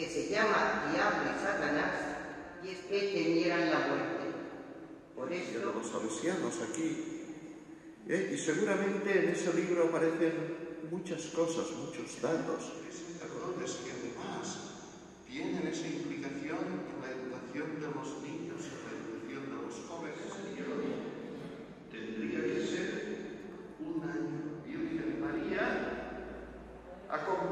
que se llama Diablo y Satanás, y es que temieran la muerte. Por eso los salesianos aquí, y seguramente en ese libro aparecen muchas cosas, muchos datos. Sacerdotes que además tienen esa implicación en la educación de los niños, en la educación de los jóvenes. Y hoy tendría que ser un año. Virgen María, acompañada